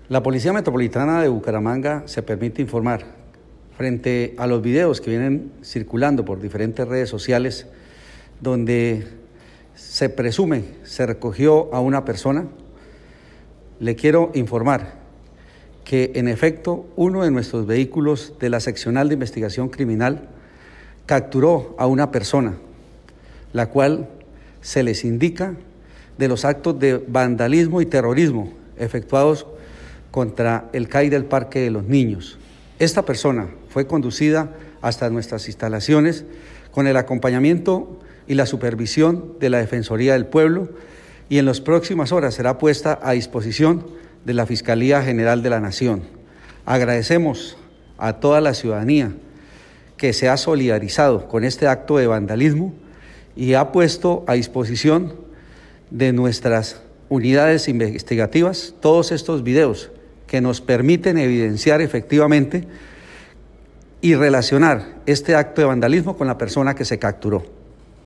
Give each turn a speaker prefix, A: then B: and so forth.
A: La Policía Metropolitana de Bucaramanga se permite informar frente a los videos que vienen circulando por diferentes redes sociales donde se presume se recogió a una persona. Le quiero informar que en efecto uno de nuestros vehículos de la Seccional de Investigación Criminal capturó a una persona, la cual se les indica de los actos de vandalismo y terrorismo efectuados contra el CAI del Parque de los Niños. Esta persona fue conducida hasta nuestras instalaciones con el acompañamiento y la supervisión de la Defensoría del Pueblo y en las próximas horas será puesta a disposición de la Fiscalía General de la Nación. Agradecemos a toda la ciudadanía que se ha solidarizado con este acto de vandalismo y ha puesto a disposición de nuestras unidades investigativas todos estos videos que nos permiten evidenciar efectivamente y relacionar este acto de vandalismo con la persona que se capturó.